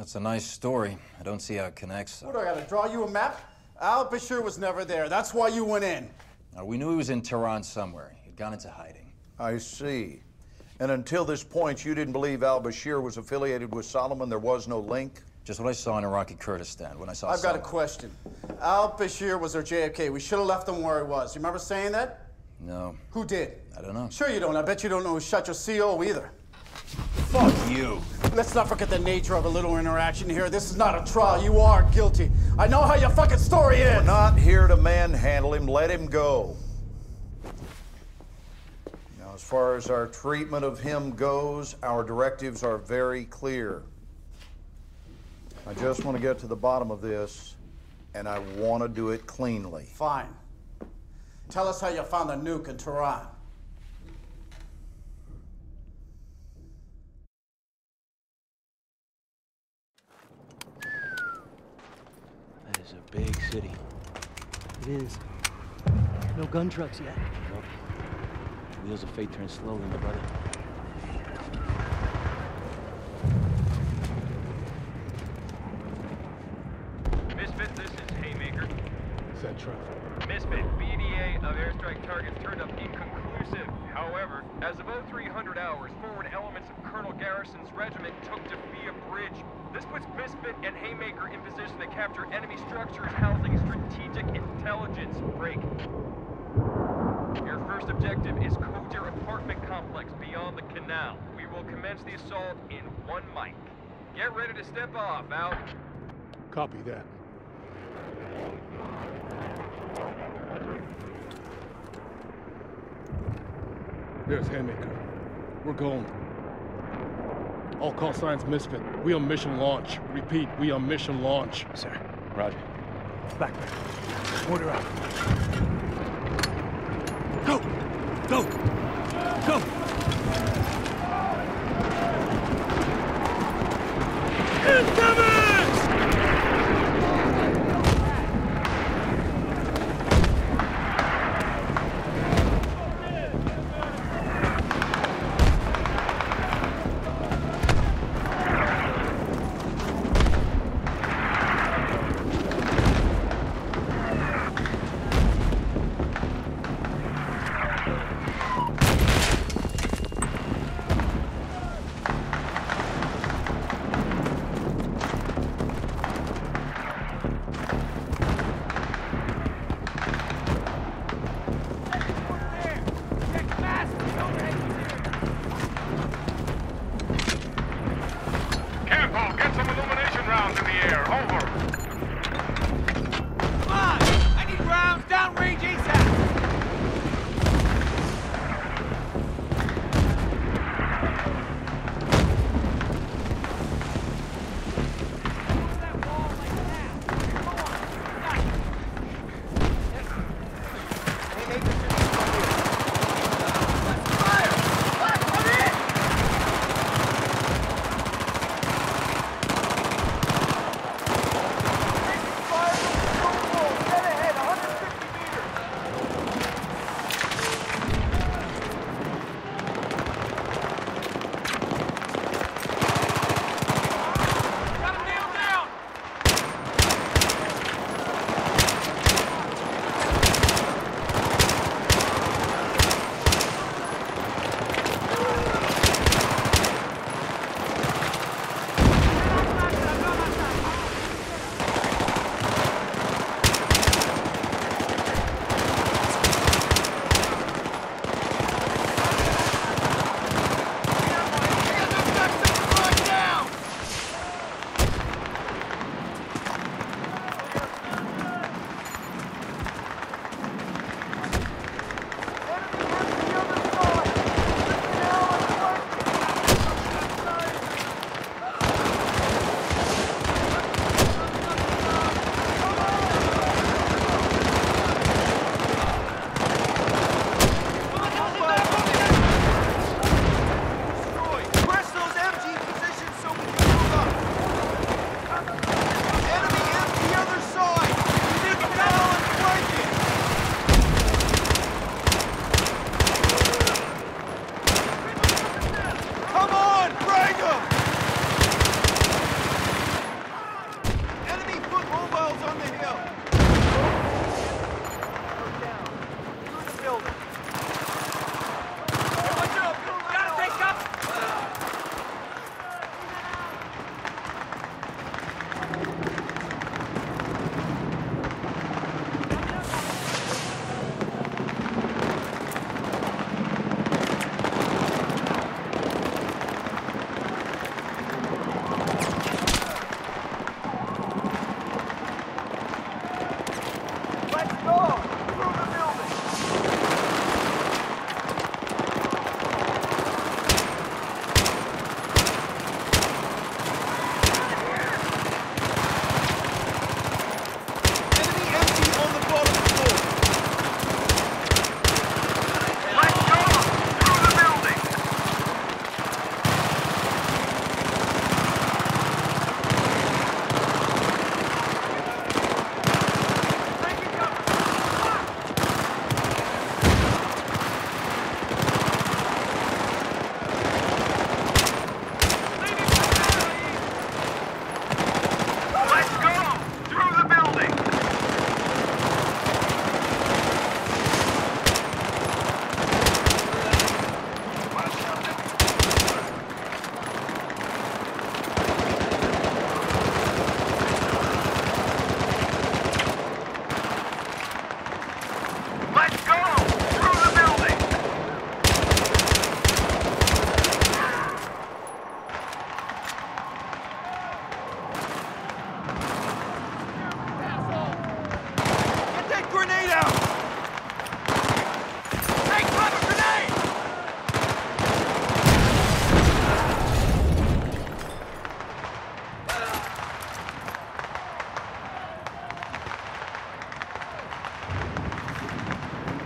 That's a nice story. I don't see how it connects, though. What, I gotta draw you a map? Al-Bashir was never there. That's why you went in. We knew he was in Tehran somewhere. He'd gone into hiding. I see. And until this point, you didn't believe al-Bashir was affiliated with Solomon? There was no link? Just what I saw in Iraqi Kurdistan when I saw I've got a Solomon. question. Al-Bashir was our JFK. We should have left him where he was. You remember saying that? No. Who did? I don't know. Sure you don't. I bet you don't know who shot your CO either. Fuck you. Let's not forget the nature of a little interaction here. This is not a trial. You are guilty. I know how your fucking story is. We're not here to manhandle him. Let him go. Now, as far as our treatment of him goes, our directives are very clear. I just want to get to the bottom of this, and I want to do it cleanly. Fine. Tell us how you found the nuke in Tehran. That is a big city. It is. No gun trucks yet. Nope. Wheels of fate turn slowly, my brother. Misfit, this is Haymaker. Is that traffic? Misfit, BDA of airstrike targets turned up inconclusive. However, as of 0300 hours, forward elements of Colonel Garrison's regiment took Defia Bridge. This puts Misfit and Haymaker in position to capture enemy structures housing strategic intelligence. Break. Your first objective is Kodir apartment complex beyond the canal. We will commence the assault in 1 mic. Get ready to step off, out. Copy that. There's Haymaker. We're going. All call signs Misfit. We on mission launch. Repeat, we on mission launch. Sir. Roger. Blackburn. Mortar out. Go! Go! Go! Incoming!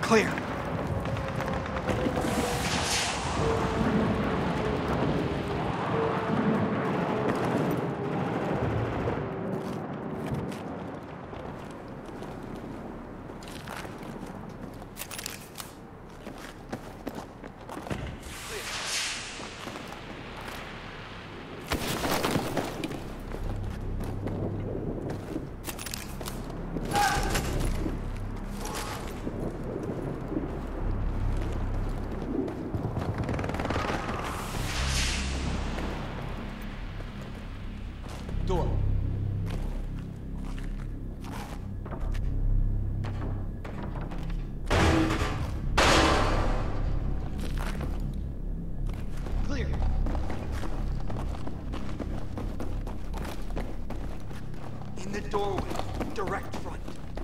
clear. Door. Clear. In the doorway, direct front.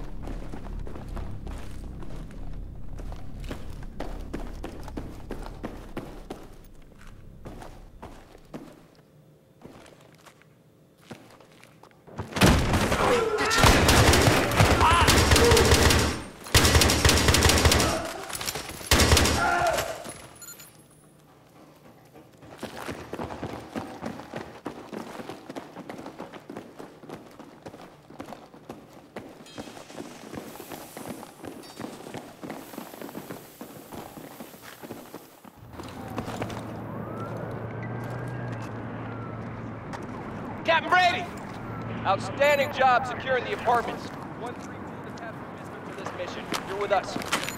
Captain Brady! Outstanding job securing the apartments. 1-3 flew the path from Misfit for this mission. You're with us.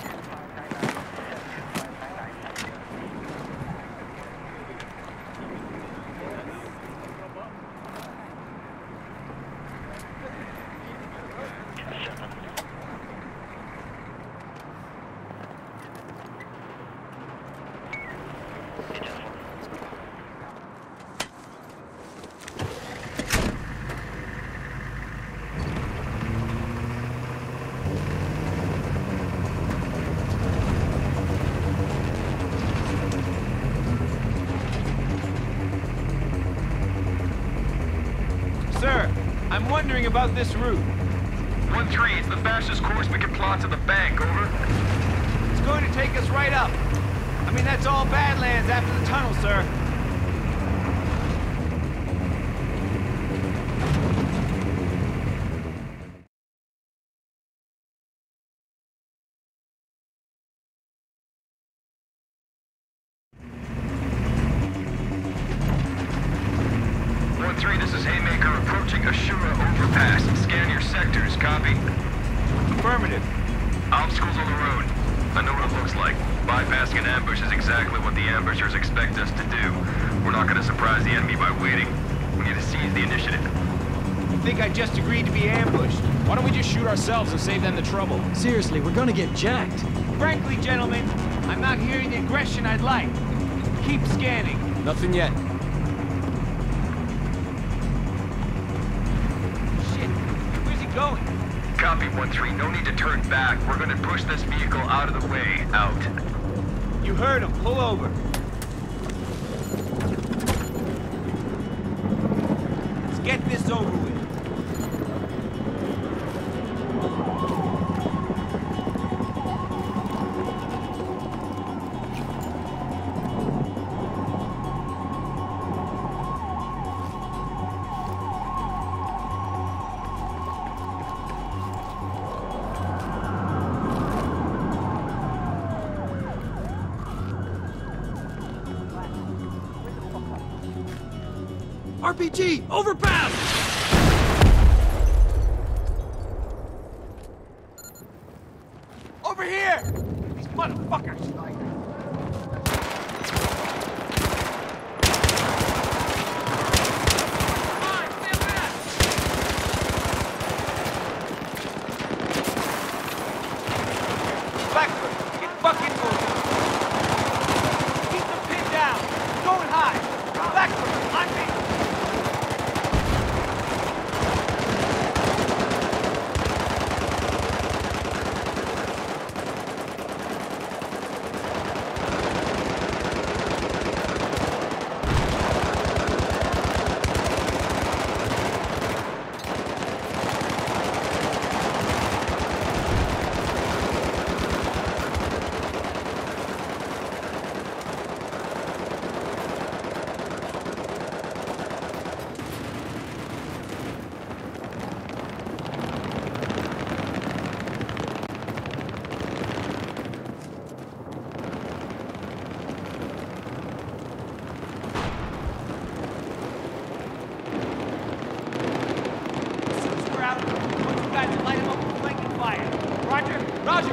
Sir, I'm wondering about this route. 1-3, it's the fastest course we can plot to the bank, over. It's going to take us right up. I mean, that's all Badlands after the tunnel, sir. This is Haymaker approaching Ashura overpass. Scan your sectors, copy? Affirmative. Obstacles on the road. I know what it looks like. Bypassing an ambush is exactly what the ambushers expect us to do. We're not going to surprise the enemy by waiting. We need to seize the initiative. You think I just agreed to be ambushed? Why don't we just shoot ourselves and save them the trouble? Seriously, we're gonna get jacked. Frankly, gentlemen, I'm not hearing the aggression I'd like. Keep scanning. Nothing yet. Going. Copy 1-3, no need to turn back. We're gonna push this vehicle out of the way. Out. You heard him. Pull over. Let's get this over with. RPG! Overpass! Over here! These motherfuckers! Blackburn, get fucking moving! Keep the pin down! Going high! Blackburn, on me! Roger.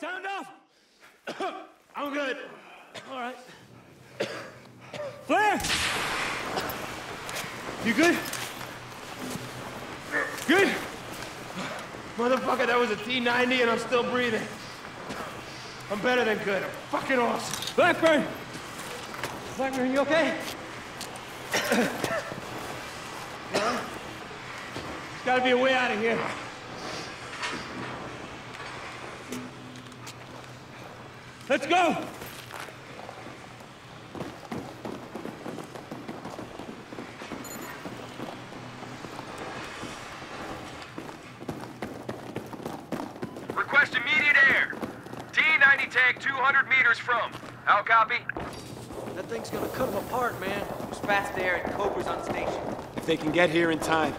Sound off! I'm good. All right. Flare! You good? Good? Motherfucker, that was a T-90 and I'm still breathing. I'm better than good. I'm fucking awesome. Blackburn! Blackburn, you okay? There's gotta be a way out of here. Let's go! Request immediate air. T-90 tag 200 meters from. How copy? That thing's gonna cut them apart, man. There's fast air and Cobra's on station. If they can get here in time.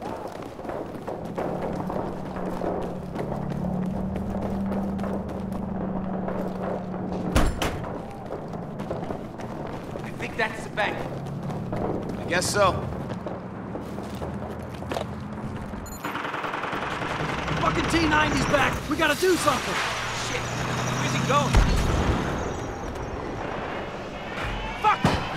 I think that's the bank. I guess so. Fucking T-90's back! We gotta do something! Shit, where's he going? Fuck!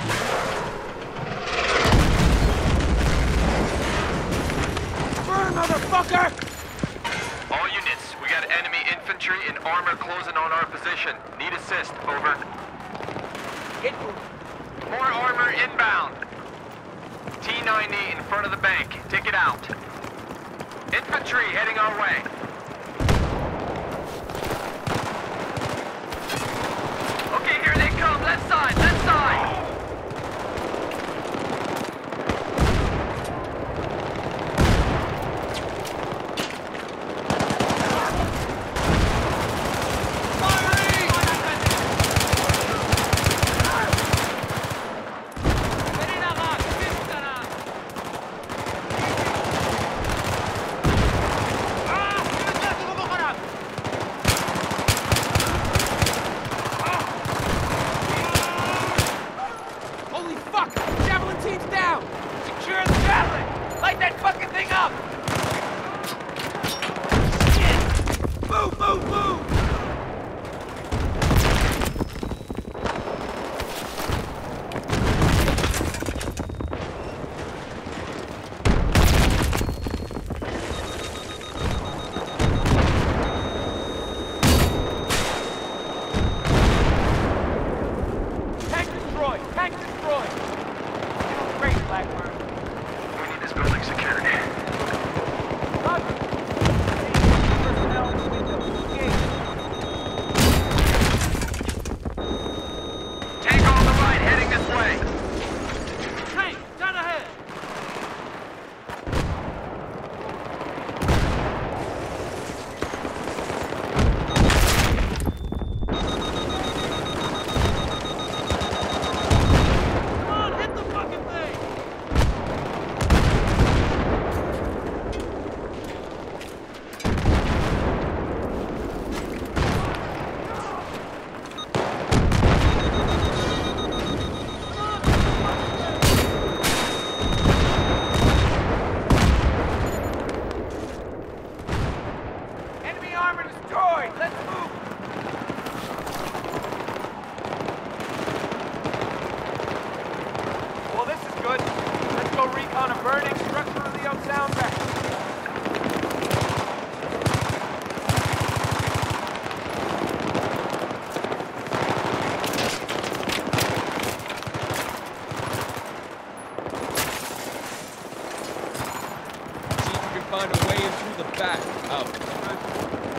Burn, motherfucker! All units, we got enemy infantry and armor closing on our position. Need assist, over. Get moving. More armor inbound. T-90 in front of the bank. Take it out. Infantry heading our way. Okay, here they come. Left side, left side. Holy fuck! Javelin team's down! Secure the javelin! Light that fucking thing up! Shit! Move, move, move! Tank destroyed! Tank destroyed! You're doing great, Blackburn. We need this building secured. Roger. Personnel in the window. Engage. Tank on the right, heading this way. Tank, down ahead! Come on, hit the fucking thing! Enemy armor destroyed! Let's move! Well, this is good. Let's go recon a burning structure of the old sound bank. See if you can find a way in through the back. Out.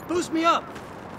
Boost me up!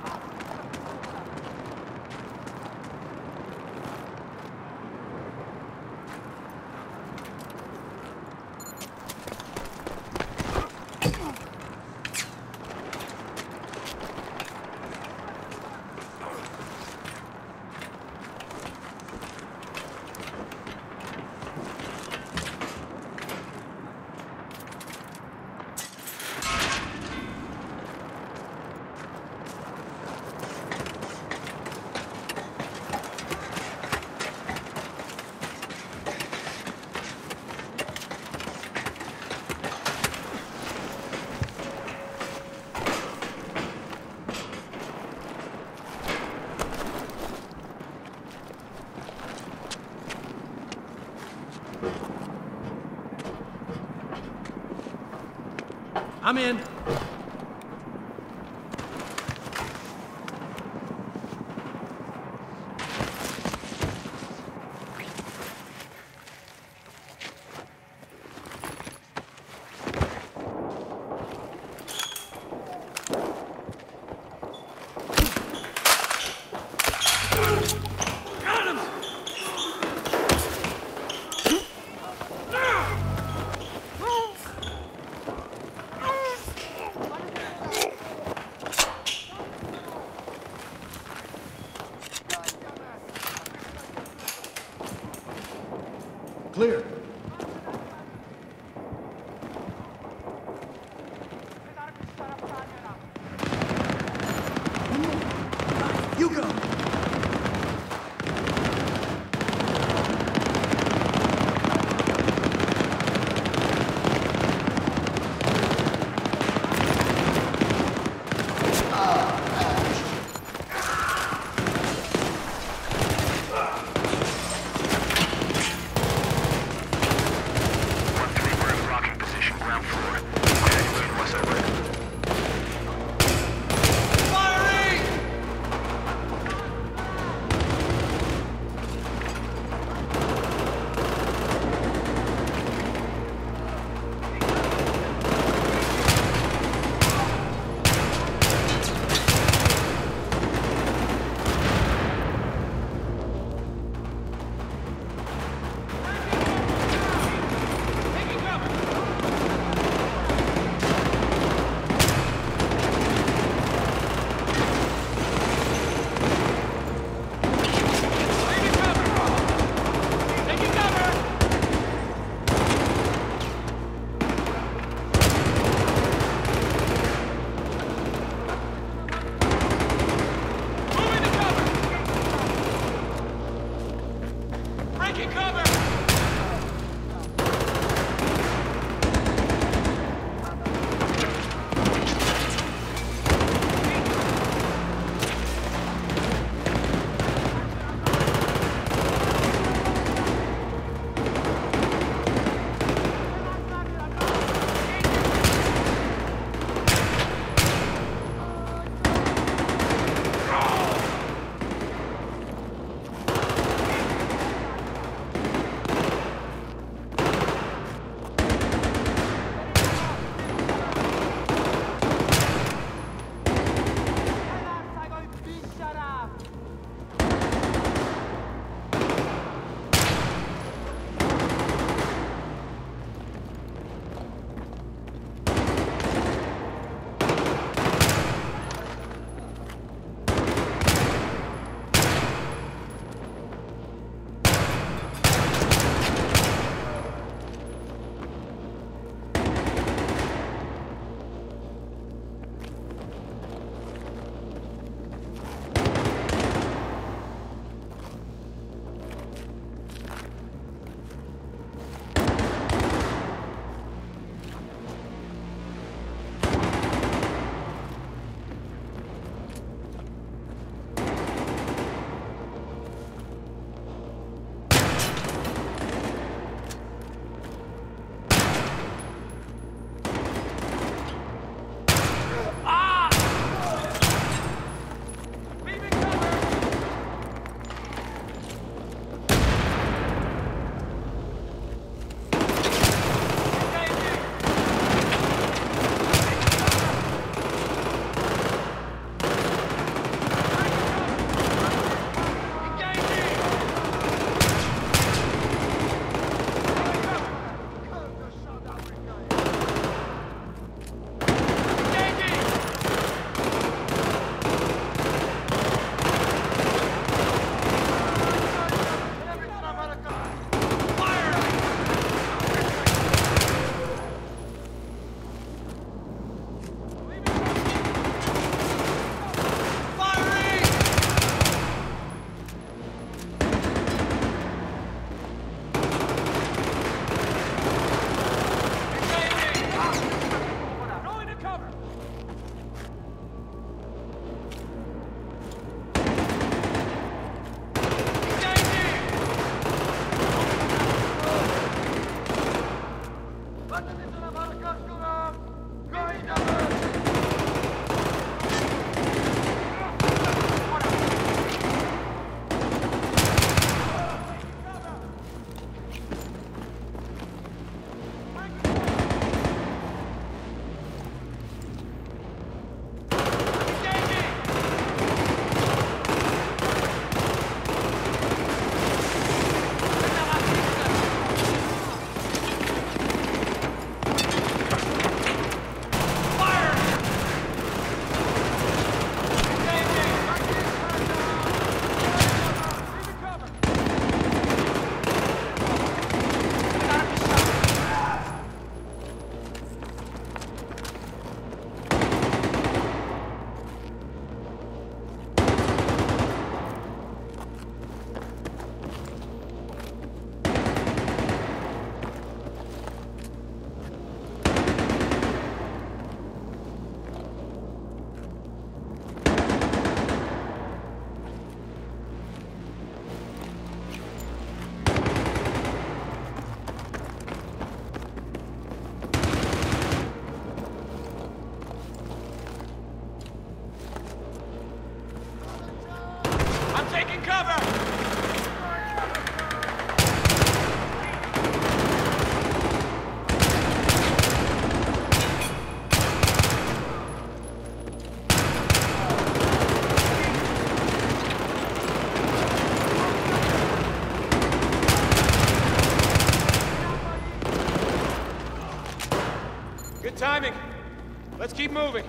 I'm in. Good timing. Let's keep moving.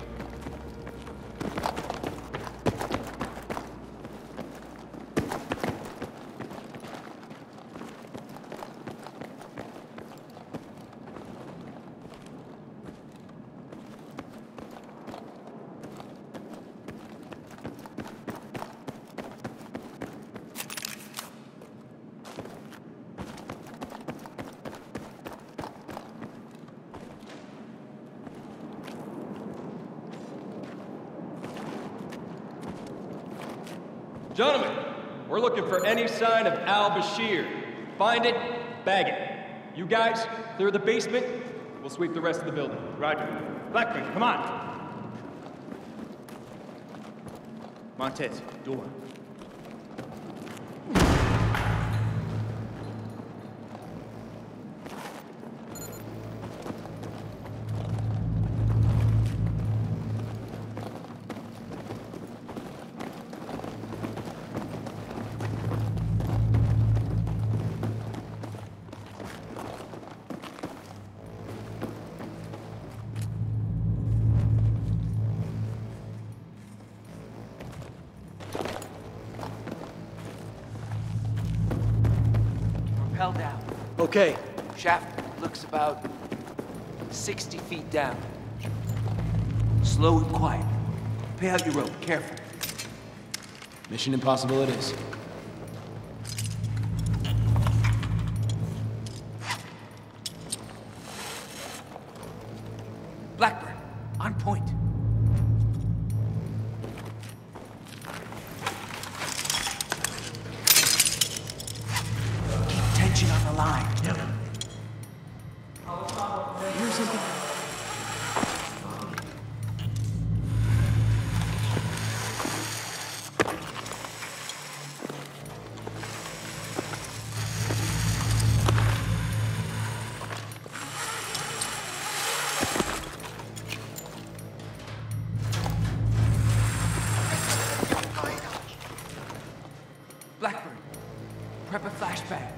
Gentlemen, we're looking for any sign of al-Bashir. Find it, bag it. You guys, clear the basement, we'll sweep the rest of the building. Roger. Blackburn, come on. Montez, door. Rappel down. Okay. Shaft looks about 60 feet down. Slow and quiet. Pay out your rope, careful. Mission impossible it is. Blackburn, on point. Keep tension on the line. Here's a... Blackburn, prep a flashbang.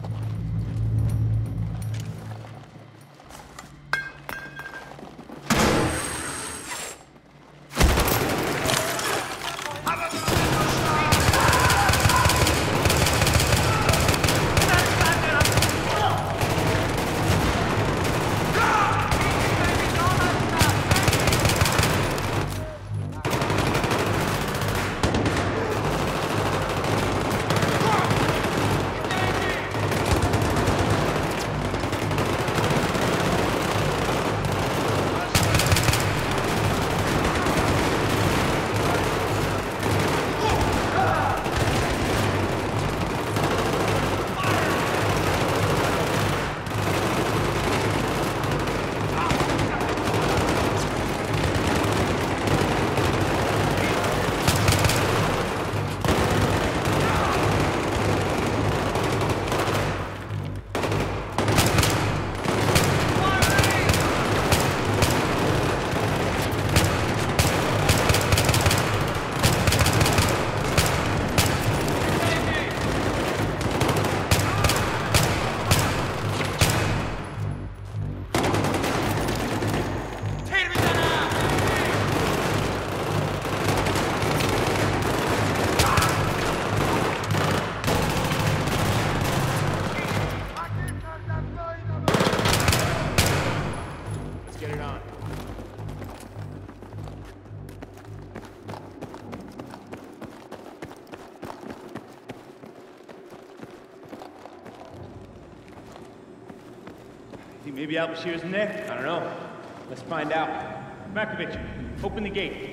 Think maybe al-Bashir's in there? I don't know. Let's find out. Markovich, open the gate.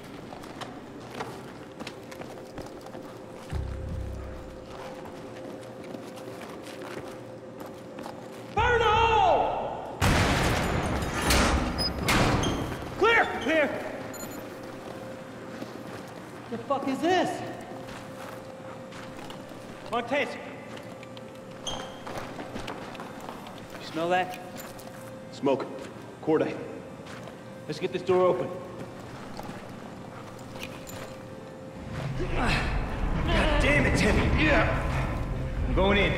Fire in the hole! Clear! Clear! The fuck is this? Montez! You smell that? Smoke. Cordite. Let's get this door open. God damn it, Timmy! Yeah! I'm going in.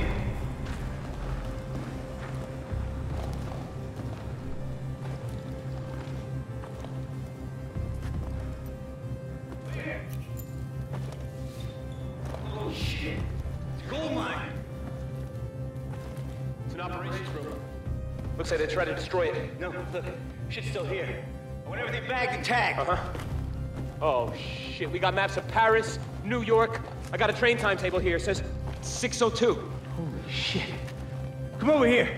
Looks like they tried to destroy it. No, look, shit's still here. I want everything bagged and tagged. Oh, shit. We got maps of Paris, New York. I got a train timetable here. It says 6:02. Holy shit. Come over here.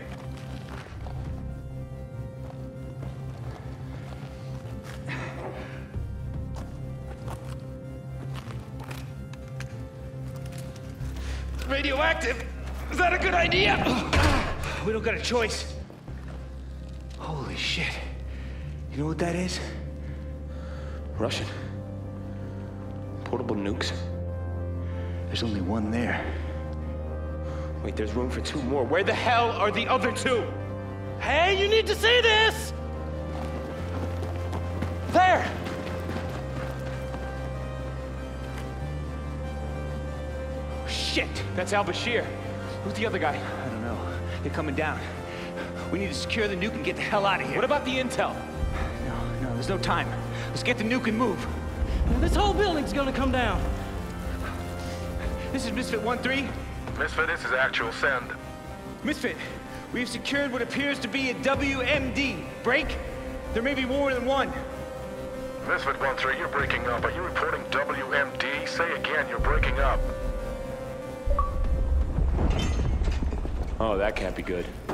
Radioactive? Is that a good idea? We don't got a choice. Holy shit. You know what that is? Russian. Portable nukes. There's only one there. Wait, there's room for 2 more. Where the hell are the other 2? Hey, you need to see this! There! Shit, that's al-Bashir. Who's the other guy? I don't know. They're coming down. We need to secure the nuke and get the hell out of here. What about the intel? No, there's no time. Let's get the nuke and move. This whole building's gonna come down. This is Misfit 1-3. Misfit, this is actual send. Misfit, we've secured what appears to be a WMD. Break? There may be more than one. Misfit 1-3, you're breaking up. Are you reporting WMD? Say again, you're breaking up. Oh, that can't be good.